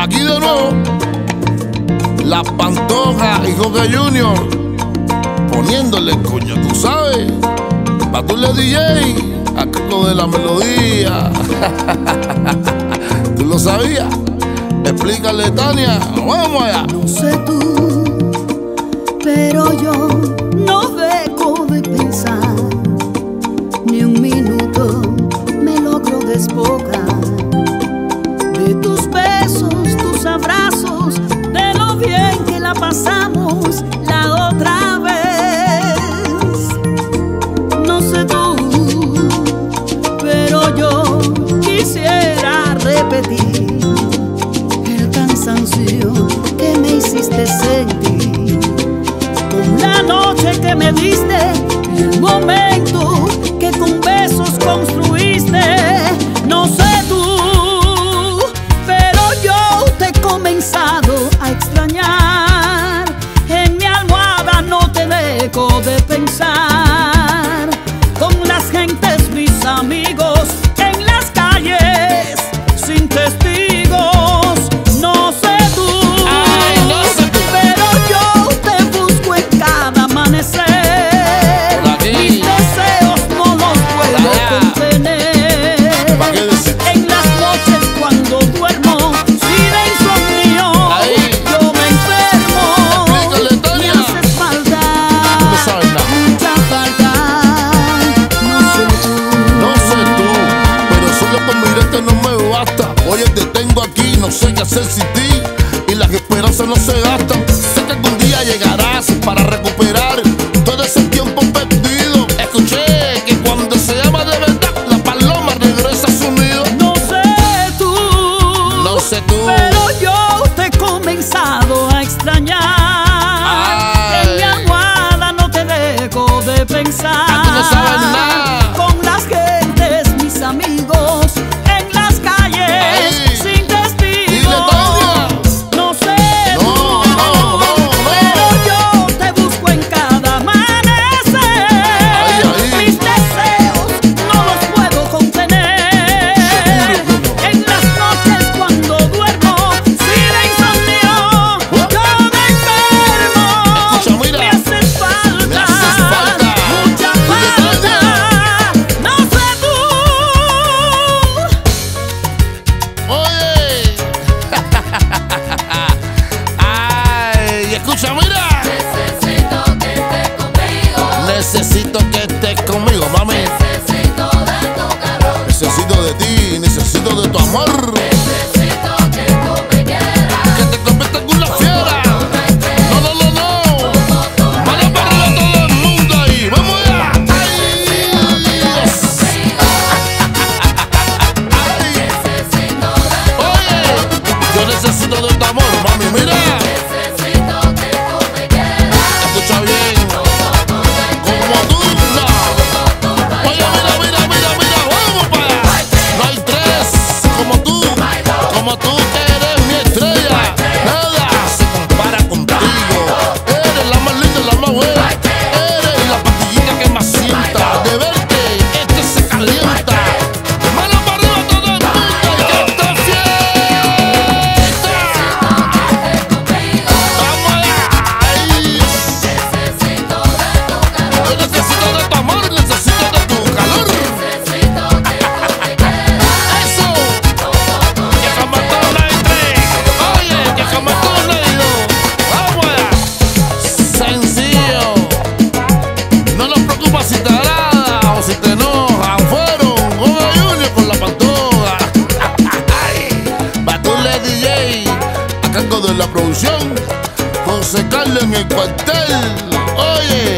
Aquí de nuevo, La Pantoja y Joker Junior, poniéndole coño, tú sabes, Batule DJ, a cargo de la melodía. ¿Tú lo sabías? Explícale, Tania, vamos allá. No sé tú, pero yo no dejo de pensar, ni un minuto me logro despojar de tus besos, tus abrazos, de lo bien que la pasamos la otra vez. No sé tú, pero yo quisiera repetir el cansancio que me hiciste sentir, con la noche que me diste y el momento que con besos construiste. No sé tú, pero yo te he comenzado a extrañar. En mi almohada no te dejo de pensar, con las gentes, mis amigos, en las calles, sin testigos. No sé tú, pero yo te busco en cada amanecer. Mis deseos no los puedo contener. En las noches cuando duermo, sin insomnio, yo me enfermo. Me haces falta, mucha falta. No sé tú, pero solo con mirarte no me basta. Oye, te tengo aquí, no sé qué hacer sin ti, y las esperanzas no se gastan. Sé que algún día llegarás para recuperar todo ese tiempo perdido. Escuché que cuando se llama de verdad, la paloma regresa a su nido. No sé tú, pero yo te he comenzado a extrañar. En mi almohada no te dejo de pensar. Tú no sabes nada. Con las gentes, mis amigos, en las calles, sin testigos. No sé tú, pero yo te busco en cada amanecer. Mis deseos no los puedo contener. En las noches cuando duermo, sin insomnio, yo me enfermo. Me haces falta, mucha falta. No sé tú. Oye, ay, escucha, mira. Necesito que estés conmigo. Necesito que estés conmigo, mami. Necesito de tu calor. Necesito de ti, necesito de tu amor. Necesito que tú me quieras. Que te conviertas en una fiera. No, no, no, no. Vamos para arriba todo el mundo ahí. Vamos allá. Oye, yo necesito de tu amor, mami. Mira, Necesito que tú me quieras. escucha bien. Como tú, no. Oye, mira, vamos para allá. No hay tres como tú que eres mi estrella. Nada se compara contigo. Eres la más linda, la más buena. Eres la pastillita que más sienta. De verte, este se calienta. Mano para arriba todo el mundo y que esté fiesta. Vamos allá. Ay. Necesito de tu calor. Yo necesito de tu amor, necesito de tu calor. Necesito que tú me quieras. Eso. Que jamás todo no hay tres. Oye, que jamás todo no hay dos. Vamos allá. Sencillo. No nos preocupa si te agrada o si te enoja. Fueron Joker Junior con La Pantoja. Batule DJ a cargo de la producción. José Carlos en el cuartel. Oye.